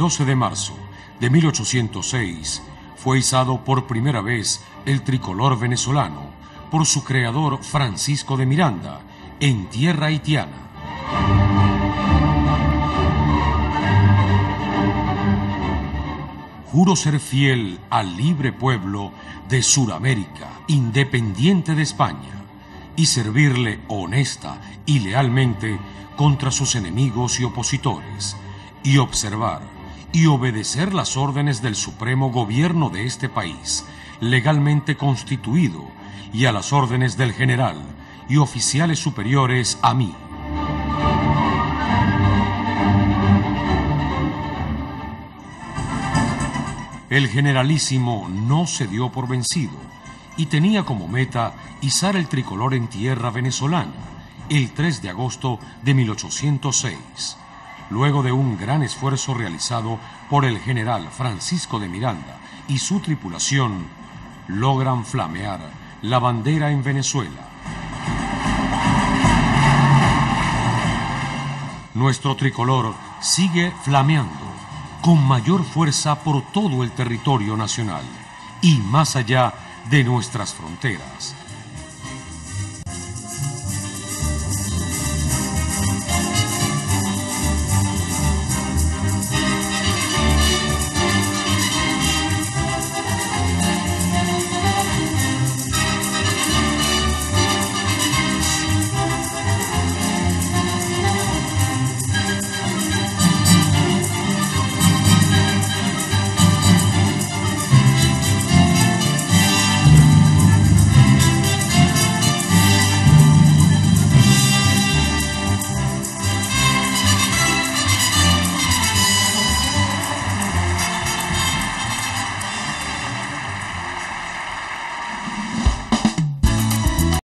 12 de marzo de 1806 fue izado por primera vez el tricolor venezolano por su creador Francisco de Miranda en tierra haitiana. Juro ser fiel al libre pueblo de Suramérica, independiente de España, y servirle honesta y lealmente contra sus enemigos y opositores, y observar y obedecer las órdenes del supremo gobierno de este país, legalmente constituido, y a las órdenes del general y oficiales superiores a mí. El generalísimo no se dio por vencido y tenía como meta izar el tricolor en tierra venezolana el 3 de agosto de 1806. Luego de un gran esfuerzo realizado por el general Francisco de Miranda y su tripulación, logran flamear la bandera en Venezuela. Nuestro tricolor sigue flameando con mayor fuerza por todo el territorio nacional y más allá de nuestras fronteras,